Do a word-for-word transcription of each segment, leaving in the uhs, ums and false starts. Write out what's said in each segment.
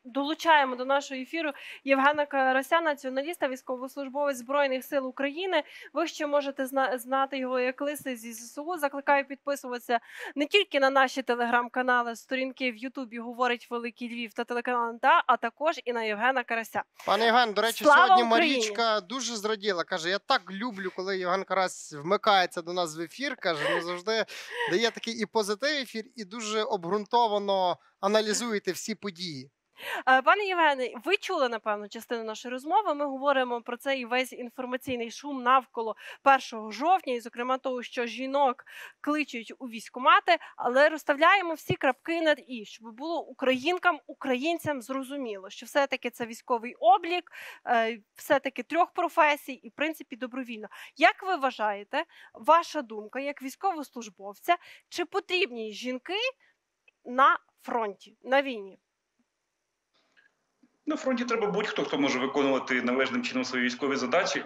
долучаємо до нашого ефіру Євгена Карася, націоналіста, військовослужбовець Збройних сил України. Ви ще можете зна знати його як лиси зі ЗСУ. Закликаю підписуватися не тільки на наші телеграм-канали, сторінки в Ютубі «Говорить Великий Львів» та телеканал ен те а, а також і на Євгена Карася. Пане Євген, до речі, Слава сьогодні Україні! Марічка дуже зраділа. Каже, я так люблю, коли Євген Карась вмикається до нас в ефір. Каже, ну завжди дає такий і позитив ефір, і дуже обґрунтовано аналізуєте всі події. Пане Євгене, ви чули, напевно, частину нашої розмови. Ми говоримо про цей весь інформаційний шум навколо першого жовтня, і, зокрема, того, що жінок кличуть у військкомати, але розставляємо всі крапки над «і», щоб було українкам, українцям зрозуміло, що все-таки це військовий облік, все-таки трьох професій і, в принципі, добровільно. Як ви вважаєте, ваша думка, як військовослужбовця, чи потрібні жінки на фронті, на війні? На фронті треба будь-хто, хто може виконувати належним чином свої військові задачі,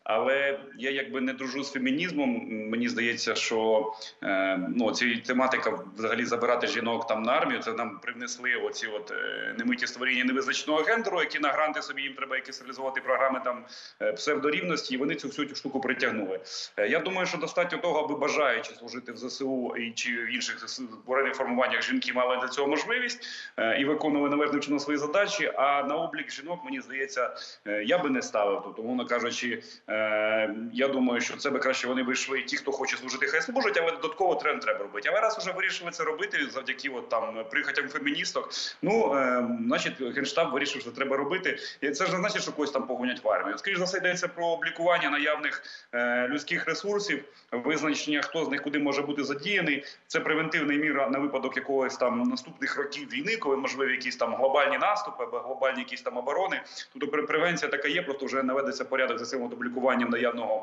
але я якби не дружу з фемінізмом. Мені здається, що е, ну, ці тематика взагалі забирати жінок там на армію, це нам привнесли оці от е, немиті створіння невизначеного гендеру, які на гранти собі їм треба якісь реалізувати програми там е, псевдорівності, і вони цю всю цю штуку притягнули. Е, я думаю, що достатньо того, аби бажаючи служити в зе се у і чи в інших збройних формуваннях жінки мали для цього можливість е, і виконували належним чином свої задачі, а на облік жінок, мені здається, е, я би не ставив тут, умовно кажучи, е, я думаю, що це би краще вони вийшли, ті, хто хоче служити, хай служать, але додатково тренд треба робити. Але раз вже вирішили це робити завдяки от, там, прихотям феміністок, ну, е, значить, Генштаб вирішив, що це треба робити. І це ж не значить, що когось там погонять в армію. Скоріше за все, йдеться про облікування наявних е, людських ресурсів, визначення, хто з них куди може бути задіяний. Це превентивна міра на випадок якогось там наступних років війни, коли можливі якісь там глобальні наступи або глобальні якісь там оборони. Тобто превенція така є, просто вже наведеться порядок за цим облікуванням наявного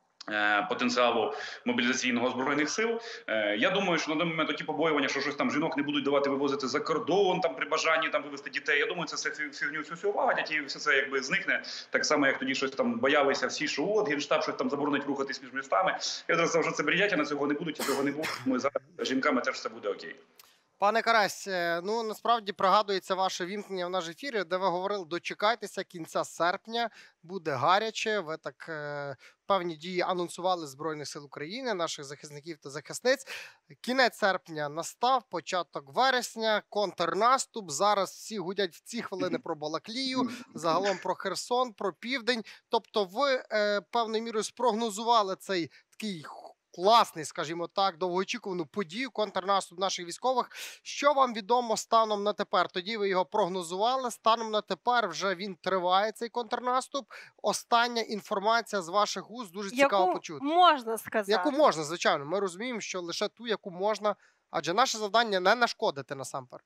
потенціалу мобілізаційного Збройних сил. Я думаю, що на даний момент ті побоювання, що щось там жінок не будуть давати вивозити за кордон, там при бажанні там вивезти дітей. Я думаю, це все фігню всю всю лагодять і все це якби зникне. Так само, як тоді щось там боялися всі, що от Генштаб щось там заборонить рухатись між містами. Я зараз вже це бредять, а на цього не будуть, і цього не буде. Ми зараз з жінками теж все буде окей. Пане Карась, ну насправді пригадується ваше вімкнення в наш ефір, де ви говорили, дочекайтеся кінця серпня, буде гаряче, ви так е, певні дії анонсували Збройних сил України, наших захисників та захисниць. Кінець серпня настав, початок вересня, контрнаступ, зараз всі гудять в ці хвилини про Балаклію, загалом про Херсон, про Південь. Тобто ви е, певною мірою спрогнозували цей такий класний, скажімо так, довгоочікувану подію, контрнаступ наших військових. Що вам відомо станом на тепер? Тоді ви його прогнозували, станом на тепер вже він триває, цей контрнаступ. Остання інформація з ваших уст дуже цікаво яку почути. можна сказати. Яку можна, звичайно. Ми розуміємо, що лише ту, яку можна, адже наше завдання не нашкодити насамперед.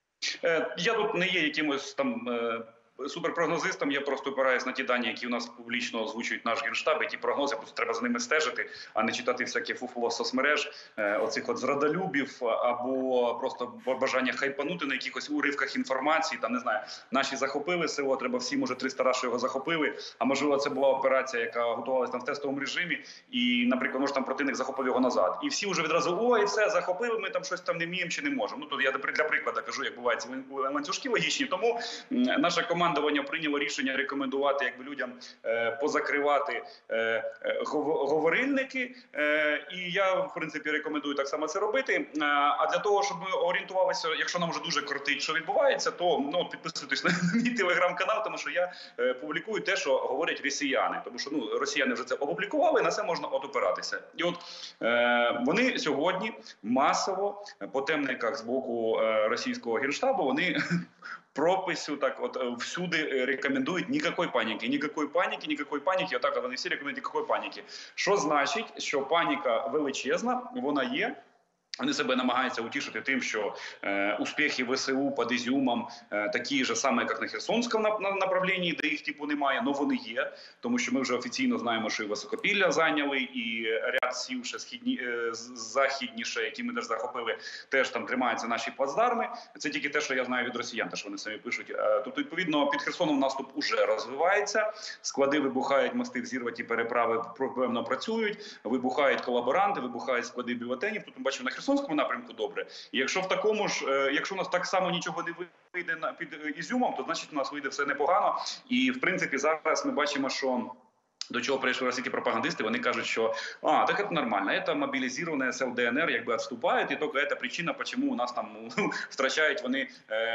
Е, я тут не є якимось там... Е... суперпрогнозистом, я просто опираюсь на ті дані, які у нас публічно озвучують наш Генштаб, і ті прогнози, просто треба за ними стежити, а не читати всяке фуфло з соцмереж, е, оцих от зрадолюбів, або просто бажання хайпанути на якихось уривках інформації, там, не знаю, наші захопили село, треба всі, може, триста раз, що його захопили, а можливо, це була операція, яка готувалася там в тестовому режимі, і, наприклад, може, там противник захопив його назад. І всі вже відразу, ой, все, захопили, ми там щось там не вміємо чи не можемо. Ну, тут я для прикладу кажу, як бувають ланцюжки логічні, тому наша команда Командування прийняло рішення рекомендувати якби людям е, позакривати е, е, говорильники, е, і я, в принципі, рекомендую так само це робити. Е, а для того, щоб ми орієнтувалися, якщо нам вже дуже кортить, що відбувається, то ну, підписуйтесь на мій телеграм-канал, тому що я е, публікую те, що говорять росіяни. Тому що ну, росіяни вже це опублікували, на це можна от опиратися. І от е, вони сьогодні масово по темниках з боку е, російського Генштабу, вони... пропису, так от всюди рекомендують ніякої паніки, ніякої паніки, ніякої паніки, отак вони всі рекомендують ніякої паніки. Що значить, що паніка величезна, вона є. Вони себе намагаються утішити тим, що е, успіхи ВСУ під Ізюмом е, такі ж самі, як на Херсонському направлінні, де їх типу немає, але вони є. Тому що ми вже офіційно знаємо, що і Високопілля зайняли, і ряд сіл ще східні, е, західніше, які ми теж захопили, теж там тримаються наші плацдарми. Це тільки те, що я знаю від росіян, те, що вони самі пишуть. Е, тобто, відповідно, під Херсоном наступ уже розвивається, склади вибухають, мости взірваті, переправи певно працюють, вибухають колаборанти, вибухають склади бюлетенів. Тут ми бачимо на Херсоні Херсонському напрямку добре. І якщо в такому ж, е, якщо у нас так само нічого не вийде на під Ізюмом, то значить у нас вийде все непогано. І в принципі зараз ми бачимо, що до чого прийшли російські пропагандисти, вони кажуть, що а, так це нормально, це мобілізовані ес ел де ен ер якби відступають, і тільки це причина, чому у нас там втрачають вони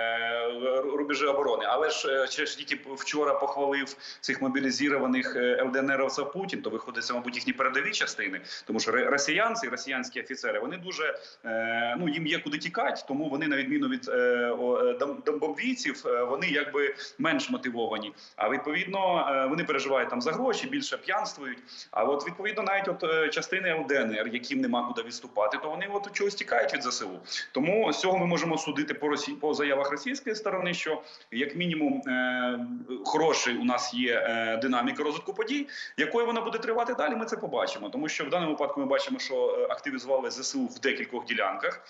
е, рубежі оборони. Але ж ще ж тільки вчора похвалив цих мобілізованих ел де ен еровців Путін, то виходить, це, мабуть, їхні передові частини, тому що росіянці, росіянські офіцери, вони дуже, е, ну, їм є куди тікати, тому вони, на відміну від е, домбовійців, вони якби менш мотивовані. А відповідно, вони переживають там за гроші, більше п'янствують. А от відповідно навіть от частини ел де ен ер, яким нема куди відступати, то вони от чогось тікають від зе се у. Тому з цього ми можемо судити по Росії, по заявах російської сторони, що як мінімум е, хороший у нас є е, динаміка розвитку подій, якою вона буде тривати далі, ми це побачимо. Тому що в даному випадку ми бачимо, що активізували зе се у в декількох ділянках.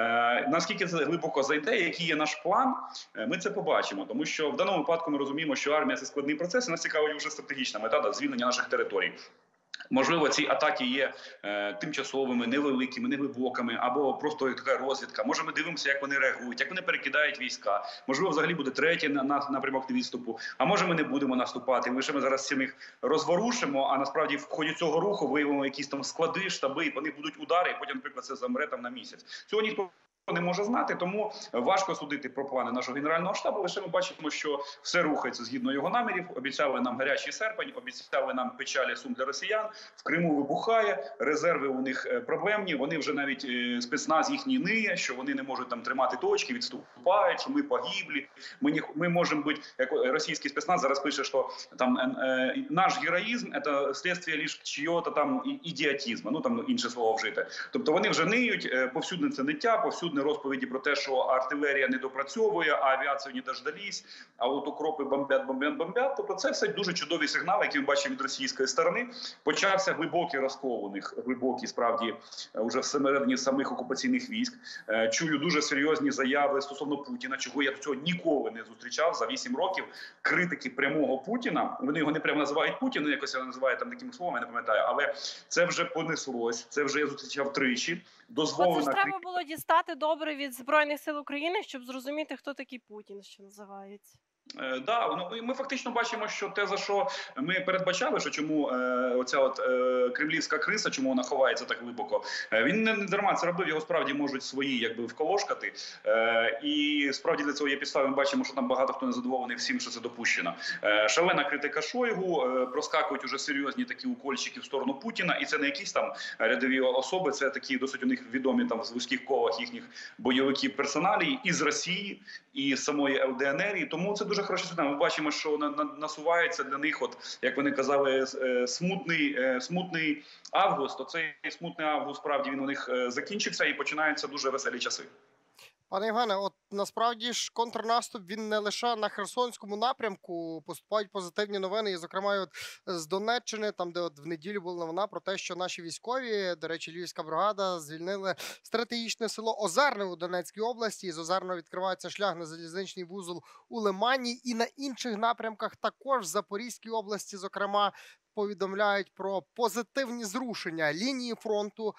Е, наскільки це глибоко зайде, який є наш план, е, ми це побачимо. Тому що в даному випадку ми розуміємо, що армія – це складний процес, і нас цікавить вже стратегічна мета, да, звільнення наших територій. Можливо, ці атаки є е, тимчасовими, невеликими, неглибокими, або просто така розвідка. Може, ми дивимося, як вони реагують, як вони перекидають війська. Можливо, взагалі буде третій на, на, напрямок відступу. А може, ми не будемо наступати. Лише ми зараз всім їх розворушимо, а насправді в ході цього руху виявимо якісь там склади, штаби, і по них будуть удари, і потім, наприклад, це замре там на місяць. Цього ніхто не може знати, тому важко судити про плани нашого генерального штабу. Лише ми бачимо, що все рухається згідно його намірів. Обіцяли нам гарячий серпень, обіцяли нам печалі сум для росіян. В Криму вибухає, резерви у них проблемні. Вони вже навіть спецназ їхній ниє, що вони не можуть там тримати точки, відступають, що ми погиблі. Ми не ми можемо бути, як російський спецназ зараз пише, що там е, наш героїзм це слідство лише чийого-то там ідіотизму. Ну там інше слово вжите. Тобто вони вже ниють, повсюдне це ниття, повсюдне розповіді про те, що артилерія не допрацьовує, а авіацію не дождались, а от укропи бомбять, бомбять, бомбять. Тобто це все дуже чудові сигнали, які ми бачимо від російської сторони. Почався глибокий розкол у них, глибокий, справді, вже всередині самих окупаційних військ. Чую дуже серйозні заяви стосовно Путіна, чого я до цього ніколи не зустрічав за вісім років. Критики прямого Путіна, вони його не прямо називають Путін, якось я називаю там таким словом, я не пам'ятаю, але це вже понеслось, це вже я зустрічав тричі. Оце ж треба було дістати добре від Збройних сил України, щоб зрозуміти, хто такий Путін, що називається. Е, да, ну, ми фактично бачимо, що те, за що ми передбачали, що чому е, оця от е, кремлівська криса, чому вона ховається так глибоко, е, він не, не дарма це робив, його справді можуть свої якби вколошкати. Е, і справді для цього є підстави, ми бачимо, що там багато хто не задоволений всім, що це допущено. Е, шалена критика Шойгу, е, проскакують уже серйозні такі укольчики в сторону Путіна, і це не якісь там рядові особи, це такі досить у них відомі там в вузьких колах їхніх бойовиків персоналії із Росії, і з самої ел де ен ер, і тому це дуже хороший сигнал. Ми бачимо, що на, на, насувається для них, от як вони казали, смутний, смутний август. Оцей смутний август, справді, він у них закінчився і починаються дуже веселі часи. Пане Євгене, от насправді ж контрнаступ, він не лише на Херсонському напрямку, поступають позитивні новини, і зокрема от з Донеччини, там де от в неділю була новина про те, що наші військові, до речі, Львівська бригада, звільнили стратегічне село Озерне у Донецькій області, і з Озерного відкривається шлях на залізничний вузол у Лимані, і на інших напрямках також в Запорізькій області, зокрема, повідомляють про позитивні зрушення лінії фронту,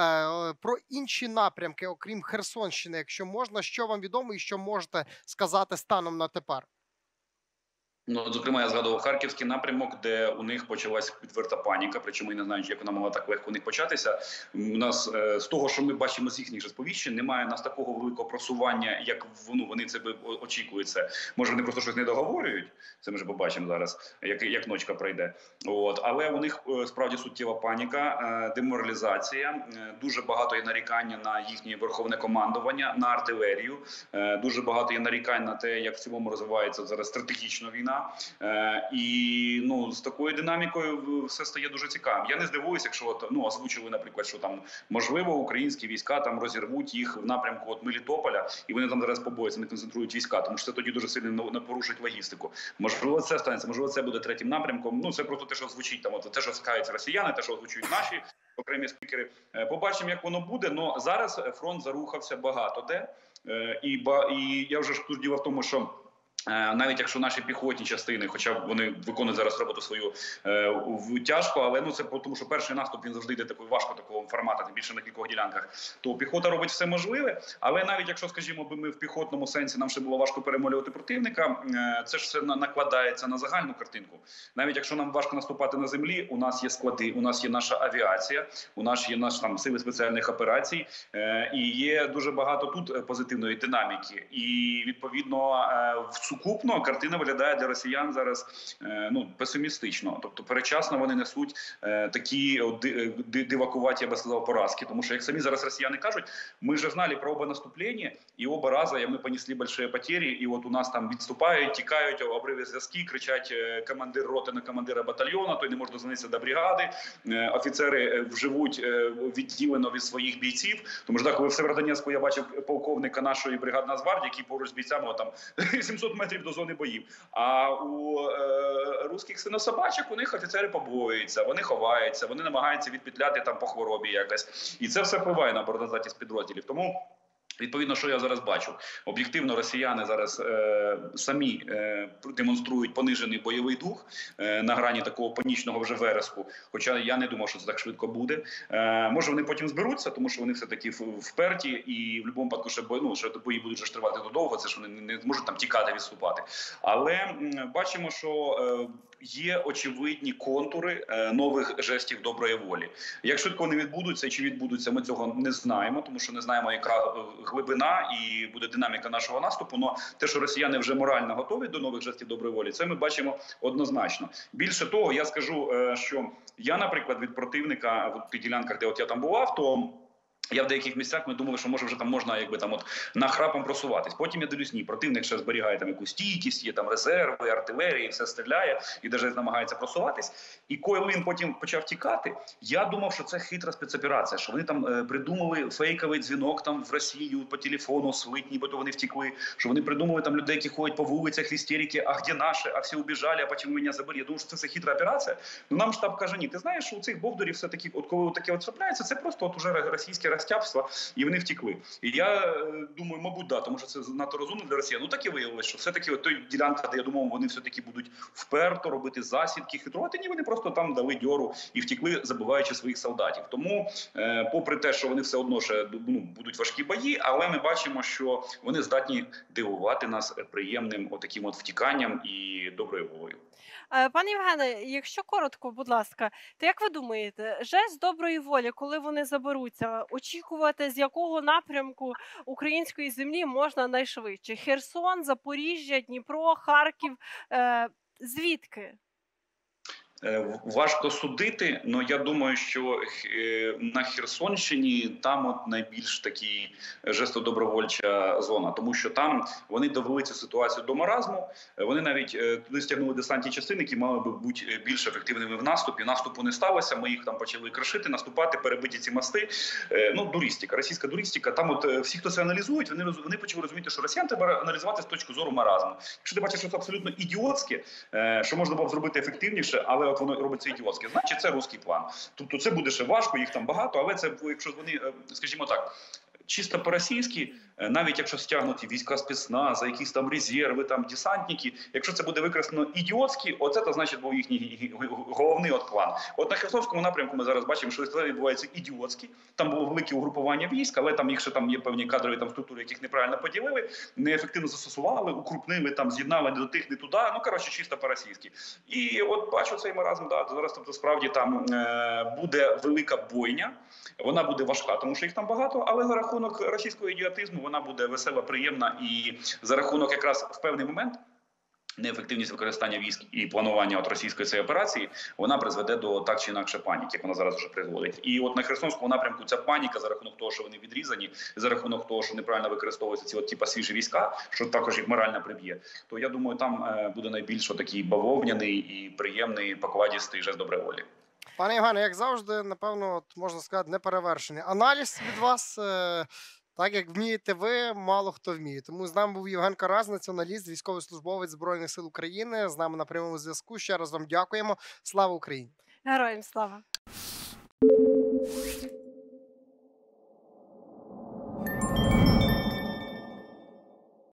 е, про інші напрямки, окрім Херсонщини, якщо можна, що вам відомо і що можете сказати станом на тепер? Ну, зокрема, я згадував Харківський напрямок, де у них почалась відверта паніка, причому я не знаю, як вона могла так легко у них початися. У нас, е, з того, що ми бачимо з їхніх сповіщень, немає у нас такого великого просування, як ну, вони це очікують. Це. Може, вони просто щось не договорюють, це ми вже побачимо зараз, як, як ночка пройде. От. Але у них е, справді суттєва паніка, е, деморалізація, е, дуже багато є нарікання на їхнє верховне командування, на артилерію, е, дуже багато є нарікань на те, як в цілому розвивається зараз стратегічна війна. Е, і ну, з такою динамікою все стає дуже цікавим. Я не здивуюся, якщо от, ну, озвучили, наприклад, що там можливо українські війська там розірвуть їх в напрямку от Мелітополя, і вони там зараз побоюються, не концентрують війська, тому що це тоді дуже сильно не порушить логістику. Можливо, це станеться, можливо, це буде третім напрямком. Ну, це просто те, що звучить там, от те, що скаються росіяни, те, що озвучують наші окремі спікери. Е, побачимо, як воно буде. Но зараз фронт зарухався багато де. Е, і, ба, і я вже ж тут діло в тому, що Навіть якщо наші піхотні частини, хоча вони виконують зараз роботу свою е, тяжко, але ну це тому, що перший наступ він завжди йде такою важко такого формату, тим більше на кількох ділянках. То піхота робить все можливе. Але навіть якщо, скажімо, би ми в піхотному сенсі нам ще було важко перемолювати противника, е, це ж все накладається на загальну картинку. Навіть якщо нам важко наступати на землі, у нас є склади, у нас є наша авіація, у нас є наші там сили спеціальних операцій, е, і є дуже багато тут позитивної динаміки. І відповідно е, в сукупно картина виглядає для росіян зараз е, ну, песимістично. Тобто передчасно вони несуть е, такі дивакуваті, я би сказав, поразки. Тому що, як самі зараз росіяни кажуть, ми вже знали про оба наступлення, і оба рази ми понесли великі потери, і от у нас там відступають, тікають, обриви зв'язки, кричать е, командир роти на командира батальйону, той не може дозвонитися до бригади, е, офіцери вживуть е, відділено від своїх бійців. Тому що так, коли в Северодонецьку я бачив полковника нашої бригади Нацгвардії, який поруч з бійцями там сімсот метрів до зони боїв. А у е, русських синособачок у них офіцери побоюються, вони ховаються, вони намагаються відпетляти там по хворобі якось. І це все впливає на обороноздатність підрозділів. Тому відповідно, що я зараз бачу? Об'єктивно, росіяни зараз е, самі е, демонструють понижений бойовий дух е, на грані такого панічного вже вереску. Хоча я не думав, що це так швидко буде. Е, може, вони потім зберуться, тому що вони все-таки вперті і в будь-якому випадку ще бої, ну, що бої будуть вже тривати додовго, це ж вони не зможуть там тікати, відступати. Але м, бачимо, що е, є очевидні контури е, нових жестів доброї волі. Як швидко вони відбудуться, чи відбудуться, ми цього не знаємо, тому що не знаємо, яка глибина і буде динаміка нашого наступу. Но те, що росіяни вже морально готові до нових жестів доброї волі, це ми бачимо однозначно. Більше того, я скажу, що я, наприклад, від противника в тих ділянках, де от я там бував, то я в деяких місцях ми думали, що може вже там можна якби там от нахрапом просуватись. Потім я дивлюсь, ні, противник ще зберігає там якусь стійкість, є там резерви, артилерія, все стріляє і навіть намагається просуватись. І коли він потім почав тікати, я думав, що це хитра спецоперація, що вони там е, придумали фейковий дзвінок там в Росію по телефону, слитні, бо то вони втекли, що вони придумали там людей, які ходять по вулицях, істерики, а де наші, а всі убіжали, а потім мене забили. Я думав, що це все хитра операція. Ну нам штаб каже, ні, ти знаєш, що у цих бовдурів все-таки, от коли таке от трапляється, це просто от уже російське розтяпство, і вони втекли. І я думаю, мабуть, да, тому що це надто розумно для Росії. Ну так і виявилося, що все-таки от той ділянка, де я думав, вони все-таки будуть вперто робити засідки, хитрувати, ні, вони просто там дали дьору і втекли, забиваючи своїх солдатів. Тому, е, попри те, що вони все одно ще ну, будуть важкі бої, але ми бачимо, що вони здатні дивувати нас приємним отаким от втіканням і доброю волею. Пане Євгене, якщо коротко, будь ласка, то як ви думаєте, жест доброї волі, коли вони заберуться, очікувати, з якого напрямку української землі можна найшвидше? Херсон, Запоріжжя, Дніпро, Харків, е, звідки? Важко судити, але я думаю, що на Херсонщині там от найбільш такий жестодобровольча зона, тому що там вони довели цю ситуацію до маразму, вони навіть туди стягнули десантні частини, які мали би бути більш ефективними в наступі. Наступу не сталося, ми їх там почали кришити, наступати, перебиті ці мости. Ну, дуристика, російська дуристика. Там от всі, хто це аналізують, вони, вони почали розуміти, що росіян треба аналізувати з точки зору маразму. Якщо ти бачиш, що це абсолютно ідіотське, що можна було б зробити ефективніше, але от воно робиться ідіотське, значить це руський план. Тобто це буде ще важко, їх там багато, але це, якщо вони, скажімо так, чисто по-російськи, навіть якщо стягнуті війська спецназа, якісь там резерви, там десантники, якщо це буде використано ідіотськи, оце то значить був їхній головний от план. От на Херсонському напрямку ми зараз бачимо, що це відбувається ідіотськи. Там було велике угрупування військ, але там їх ще там є певні кадрові там структури, яких неправильно поділили, неефективно застосували, укрупнили, там з'єднали не до тих, не туди. Ну коротше, чисто по-російськи. І от бачу цей маразм, да, зараз тобто справді там е, буде велика бойня. Вона буде важка, тому що їх там багато, але за рахунок російського ідіотизму вона буде весела, приємна і за рахунок якраз в певний момент неефективність використання військ і планування от російської цієї операції, вона призведе до так чи інакше паніки, як вона зараз вже призводить. І от на Херсонському напрямку ця паніка за рахунок того, що вони відрізані, за рахунок того, що неправильно використовуються ці от типа свіжі війська, що також їх морально приб'є, то я думаю, там е, буде найбільш такий бавовняний і приємний покладістий жест доброї волі. Пане Євгене, як завжди, напевно, от, можна сказати, неперевершений аналіз від вас. Е Так як вмієте ви, мало хто вміє. Тому з нами був Євген Карась, націоналіст, військовий службовець Збройних сил України. З нами на прямому зв'язку. Ще раз вам дякуємо. Слава Україні! Героям слава!